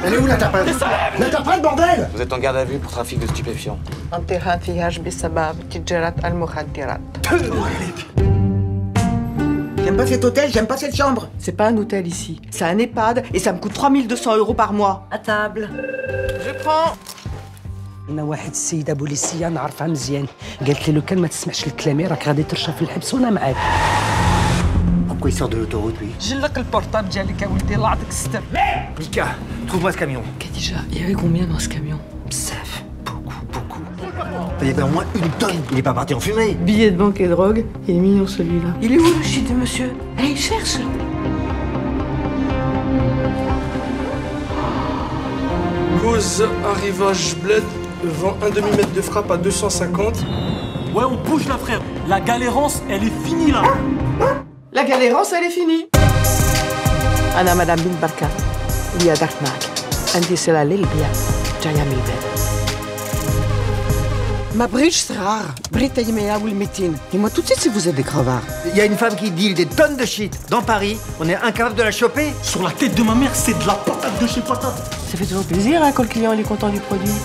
Elle est où l'interprète? L'interprète, bordel! Vous êtes en garde à vue pour trafic de stupéfiants. انتهى انفياج بسبب تجارة المخدرات. J'aime pas cet hôtel, j'aime pas cette chambre. C'est pas un hôtel ici, c'est un EHPAD et ça me coûte 3200 € par mois. À table. Je prends. أنا واحد السيدة بوليسية نعرفها مزيان، قالت لي لو كان ما تسمعش لكلامي راك غادي ترشى في الحبس وأنا معاك. Pourquoi il sort de l'autoroute, lui? جلق البورطابل ديالك يا ولدي الله يعطيك الستر. Mika, trouve-moi ce camion. Khadija, il y avait combien dans ce camion? Bzaf, beaucoup. Il y avait au moins une tonne. Il est pas parti en fumée. Billet de banque et drogue, il est mignon celui-là. Il est où le shit de monsieur? Eh, il cherche. Cause arrivage bled, vend un demi-mètre de frappe à 250. Ouais, on bouge là, frère. La galérance, elle est finie là. La galérance, elle est finie. أنا مدام بنت بركة ليا درت معك عندي سلة للبيع جاية من الباب. ما بغيتش صغار بغيت تيمية والميتين. Dis-moi tout de suite si vous êtes des crevards. Il y a une femme qui deal des tonnes de shit dans Paris. On est incapable de la choper. Sur la tête de ma mère, c'est de la patate de chez patate. Ça fait toujours plaisir hein, quand le client il est content du produit.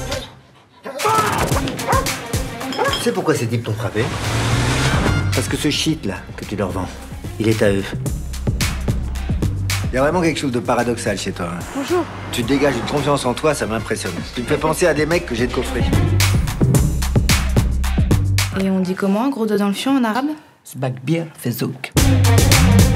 Tu sais pourquoi ces types t'ont frappé? Parce que ce shit là que tu leur vends, il est à eux. Il y a vraiment quelque chose de paradoxal chez toi. Hein. Bonjour. Tu te dégages une confiance en toi, ça m'impressionne. Tu me fais penser à des mecs que j'ai de coffrer. Et on dit comment, gros dos dans le fion en arabe? سباك بير في زوك.